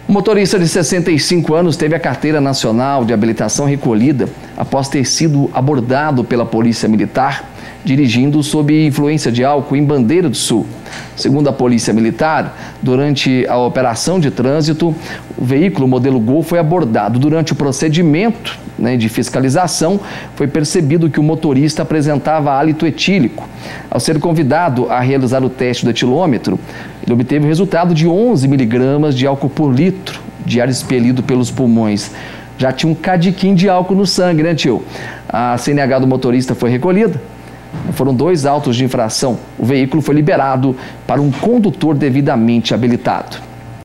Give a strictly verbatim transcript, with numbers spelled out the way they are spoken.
O motorista de sessenta e cinco anos teve a carteira nacional de habilitação recolhida após ter sido abordado pela Polícia Militar, dirigindo sob influência de álcool em Bandeira do Sul. Segundo a Polícia Militar, durante a operação de trânsito, o veículo modelo Gol foi abordado. Durante o procedimento né, de fiscalização, foi percebido que o motorista apresentava hálito etílico. Ao ser convidado a realizar o teste do etilômetro, ele obteve o resultado de onze miligramas de álcool por litro de ar expelido pelos pulmões. Já tinha um cadiquinho de álcool no sangue, né, tio? A C N H do motorista foi recolhida. Foram dois autos de infração. O veículo foi liberado para um condutor devidamente habilitado.